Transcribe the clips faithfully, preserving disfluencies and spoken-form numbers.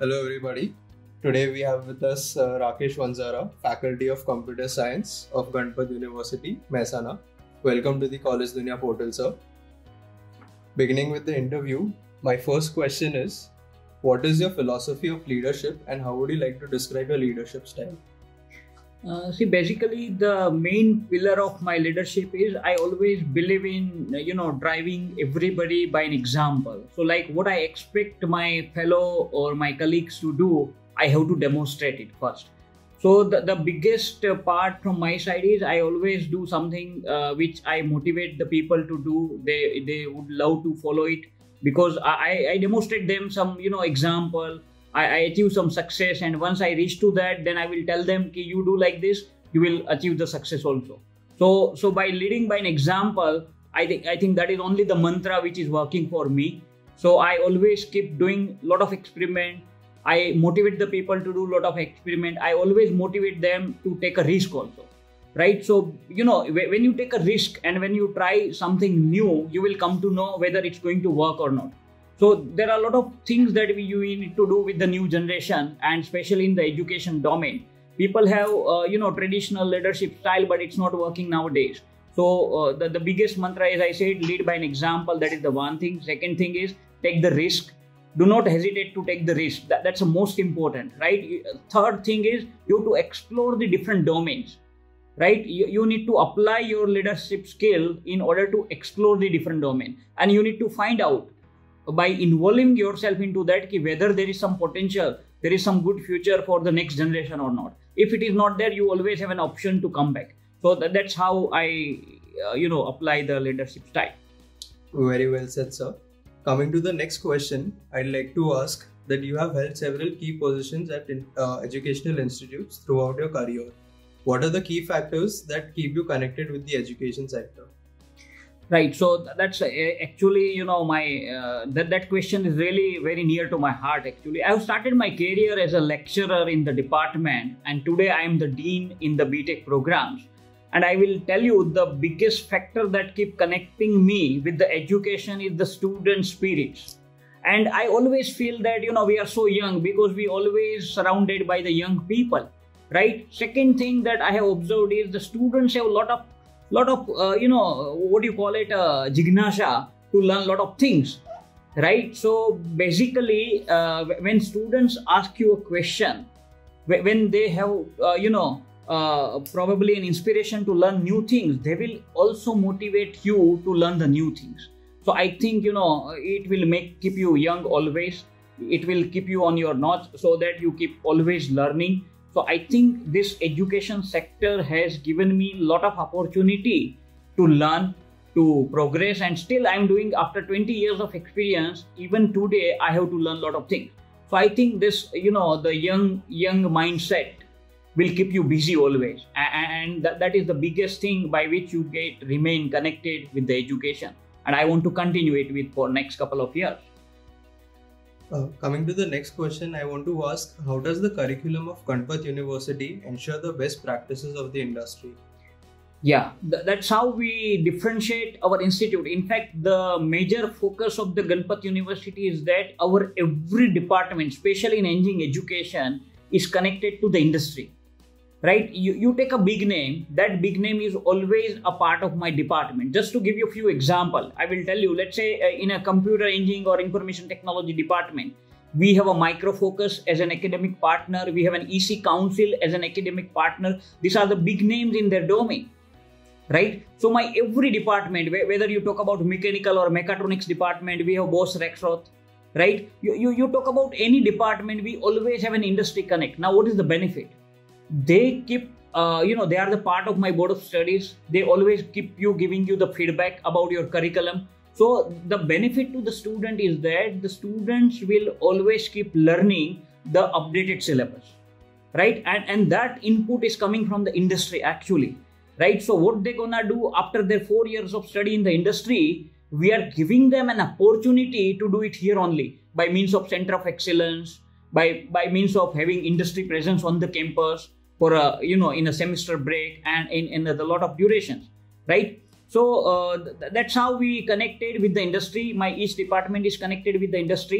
Hello everybody. Today we have with us uh, Rakesh Vanzara, Faculty of Computer Science of Ganpat University, Mehsana. Welcome to the College Dunia portal, sir. Beginning with the interview, my first question is, what is your philosophy of leadership and how would you like to describe your leadership style? Uh, see, basically, the main pillar of my leadership is I always believe in, you know, driving everybody by an example. So, like what I expect my fellow or my colleagues to do, I have to demonstrate it first. So, the, the biggest uh, part from my side is I always do something uh, which I motivate the people to do. They they would love to follow it because I, I demonstrate them some, you know, example. I, I achieve some success, and once I reach to that, then I will tell them, "Ki you do like this, you will achieve the success also." So, so by leading by an example, I think I think that is only the mantra which is working for me. So I always keep doing a lot of experiment. I motivate the people to do a lot of experiment. I always motivate them to take a risk also, right? So you know, when you take a risk and when you try something new, you will come to know whether it's going to work or not. So there are a lot of things that we, we need to do with the new generation, and especially in the education domain. People have, uh, you know, traditional leadership style, but it's not working nowadays. So uh, the, the biggest mantra, as I said, lead by an example. That is the one thing. Second thing is take the risk. Do not hesitate to take the risk. That, that's the most important, right? Third thing is you have to explore the different domains, right? You, you need to apply your leadership skill in order to explore the different domain, and you need to find out by involving yourself into that ki whether there is some potential, there is some good future for the next generation or not. If it is not there, you always have an option to come back. So that, that's how I, uh, you know, apply the leadership style. Very well said, sir. Coming to the next question, I'd like to ask that you have held several key positions at uh, educational institutes throughout your career. What are the key factors that keep you connected with the education sector? Right. So that's uh, actually, you know, my uh, that, that question is really very near to my heart, actually. I have started my career as a lecturer in the department, and today I am the dean in the B Tech programs. And I will tell you the biggest factor that keep connecting me with the education is the student spirits. And I always feel that, you know, we are so young because we always surrounded by the young people, right? Second thing that I have observed is the students have a lot of lot of, uh, you know, what do you call it, uh, jignasha to learn a lot of things, right? So basically, uh, when students ask you a question, when they have, uh, you know, uh, probably an inspiration to learn new things, they will also motivate you to learn the new things. So I think, you know, it will make keep you young always. It will keep you on your notch so that you keep always learning. So I think this education sector has given me a lot of opportunity to learn, to progress, and still I'm doing after twenty years of experience. Even today, I have to learn a lot of things. So I think this, you know, the young young mindset will keep you busy always, and that, that is the biggest thing by which you get remain connected with the education. And I want to continue it with for next couple of years. Uh, coming to the next question, I want to ask, how does the curriculum of Ganpat University ensure the best practices of the industry? Yeah, th that's how we differentiate our institute. In fact, the major focus of the Ganpat University is that our every department, especially in engineering education, is connected to the industry, right? You, you take a big name, that big name is always a part of my department. Just to give you a few examples, I will tell you, let's say uh, in a computer engineering or information technology department, we have a Micro Focus as an academic partner. We have an E C Council as an academic partner. These are the big names in their domain, right? So my every department, whether you talk about mechanical or mechatronics department, we have Bose Rexroth, right? You, you, you talk about any department, we always have an industry connect. Now, what is the benefit? They keep, uh, you know, they are the part of my board of studies. They always keep you giving you the feedback about your curriculum. So the benefit to the student is that the students will always keep learning the updated syllabus, right? And, and that input is coming from the industry actually, right? So what they're gonna do after their four years of study in the industry, we are giving them an opportunity to do it here only by means of Center of Excellence, by, by means of having industry presence on the campus, for a, you know, in a semester break and in, in a lot of durations, right? So uh, th that's how we connected with the industry. My each department is connected with the industry.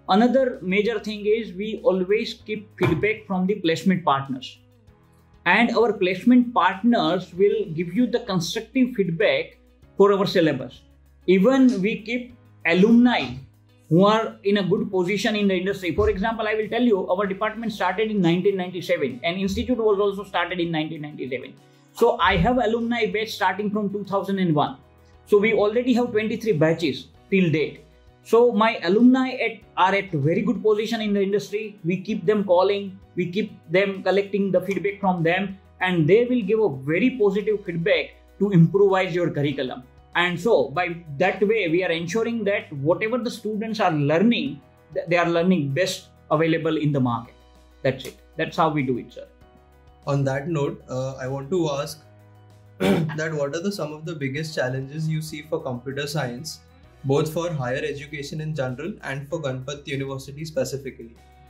another major thing is we always keep feedback from the placement partners. And our placement partners will give you the constructive feedback for our syllabus. Even we keep alumni who are in a good position in the industry. For example, I will tell you, our department started in nineteen ninety-seven and institute was also started in nineteen ninety-seven. So I have alumni batch starting from two thousand one. So we already have twenty-three batches till date. So my alumni at, are at very good position in the industry. We keep them calling, we keep them collecting the feedback from them, and they will give a very positive feedback to improvise your curriculum. And so by that way, we are ensuring that whatever the students are learning, they are learning best available in the market. That's it. That's how we do it, sir. On that note, uh, I want to ask that what are the some of the biggest challenges you see for computer science, both for higher education in general and for Ganpat University specifically?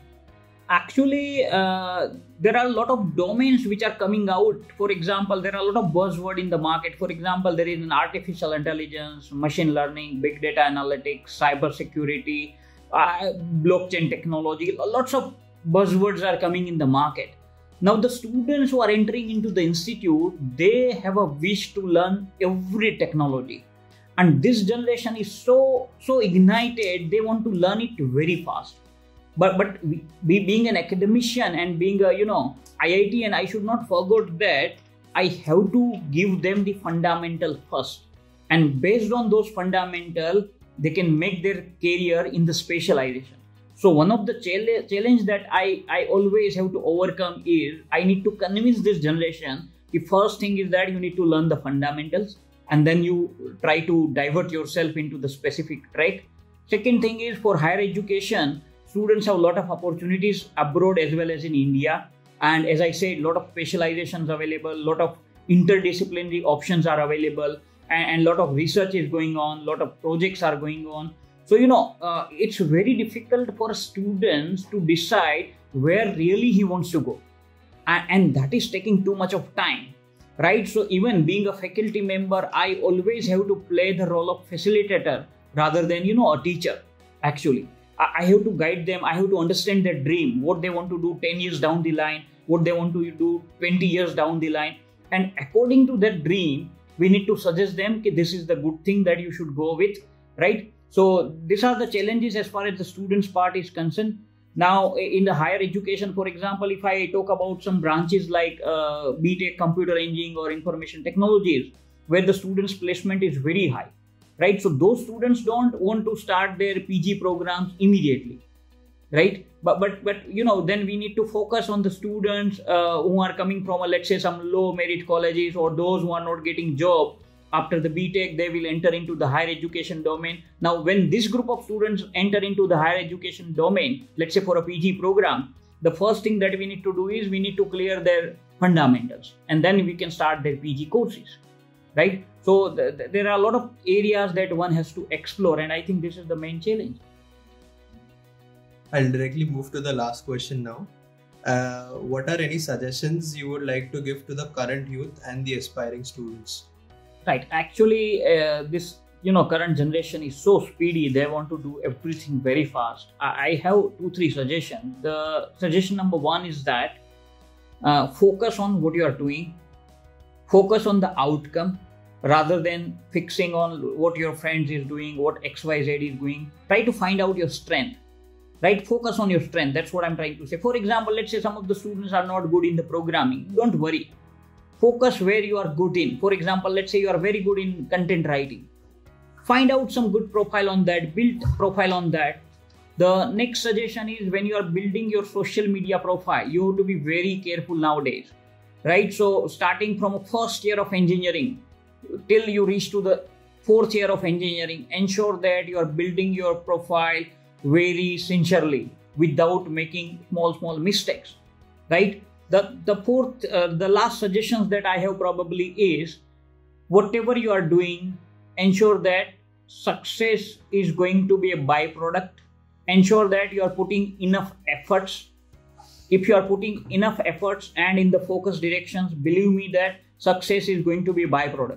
Actually, uh, there are a lot of domains which are coming out. For example, there are a lot of buzzwords in the market. For example, there is an artificial intelligence, machine learning, big data analytics, cyber security, uh, blockchain technology. Lots of buzzwords are coming in the market. Now, the students who are entering into the institute, they have a wish to learn every technology. And this generation is so, so ignited, they want to learn it very fast. But but we, being an academician and being a, you know, I I T, and I should not forget that I have to give them the fundamental first. And based on those fundamental, they can make their career in the specialization. So one of the challenge, challenge that I, I always have to overcome is I need to convince this generation. The first thing is that you need to learn the fundamentals, and then you try to divert yourself into the specific track. Second thing is, for higher education, students have a lot of opportunities abroad as well as in India. And as I said, a lot of specializations available, a lot of interdisciplinary options are available, and a lot of research is going on, a lot of projects are going on. So, you know, uh, it's very difficult for students to decide where really he wants to go. And, and that is taking too much of time, right? So even being a faculty member, I always have to play the role of facilitator rather than, you know, a teacher, actually. I have to guide them. I have to understand their dream, what they want to do ten years down the line, what they want to do twenty years down the line. And according to that dream, we need to suggest them that this is the good thing that you should go with, right? So these are the challenges as far as the students' part is concerned. Now, in the higher education, for example, if I talk about some branches like uh, B Tech Computer Engineering or Information Technologies, where the students' placement is very high. Right, so those students don't want to start their P G programs immediately, right? But but but you know, then we need to focus on the students uh, who are coming from, a, let's say, some low merit colleges, or those who are not getting job after the B Tech. They will enter into the higher education domain. Now, when this group of students enter into the higher education domain, let's say for a P G program, the first thing that we need to do is we need to clear their fundamentals, and then we can start their P G courses, right? So th- th- there are a lot of areas that one has to explore, and I think this is the main challenge. I'll directly move to the last question now. Uh, what are any suggestions you would like to give to the current youth and the aspiring students? Right. Actually, uh, this you know current generation is so speedy. They want to do everything very fast. I, I have two, three suggestions. The suggestion number one is that uh, focus on what you are doing. Focus on the outcome, rather than fixing on what your friends is doing, what X Y Z is doing. Try to find out your strength, right? Focus on your strength. That's what I'm trying to say. For example, let's say some of the students are not good in the programming. Don't worry. Focus where you are good in. For example, let's say you are very good in content writing. Find out some good profile on that, build profile on that. The next suggestion is, when you are building your social media profile, you have to be very careful nowadays, right? So starting from a first year of engineering till you reach to the fourth year of engineering, ensure that you are building your profile very sincerely without making small, small mistakes, right? The, the fourth, uh, the last suggestions that I have probably is, whatever you are doing, ensure that success is going to be a byproduct. Ensure that you are putting enough efforts. If you are putting enough efforts and in the focus directions, believe me that success is going to be a byproduct.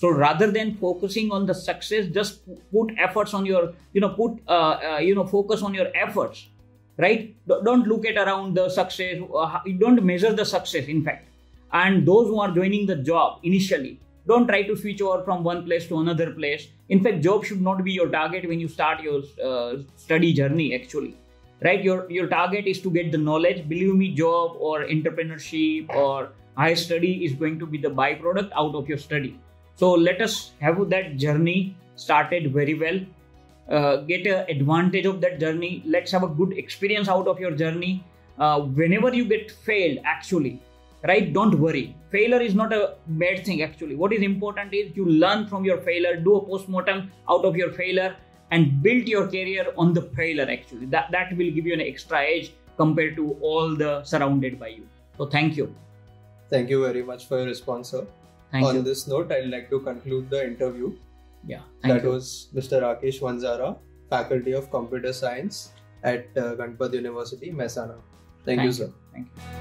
So rather than focusing on the success, just put efforts on your, you know, put, uh, uh, you know, focus on your efforts, right? Don't look at around the success. Uh, you don't measure the success, in fact. And those who are joining the job initially, don't try to switch over from one place to another place. In fact, job should not be your target when you start your uh, study journey, actually, right? Your, your target is to get the knowledge. Believe me, job or entrepreneurship or higher study is going to be the byproduct out of your study. So let us have that journey started very well. Uh, get an advantage of that journey. Let's have a good experience out of your journey. Uh, whenever you get failed, actually, right? Don't worry. Failure is not a bad thing, actually. What is important is you learn from your failure, do a postmortem out of your failure, and build your career on the failure, actually. That, that will give you an extra edge compared to all the surrounded by you. So thank you. Thank you very much for your response, sir. Thank On you. this note, I'd like to conclude the interview. Yeah. Thank that you. was Mister Rakesh Vanzara, Faculty of Computer Science at uh, Ganpad University, Mehsana. Thank, Thank you, you. sir. Thank you.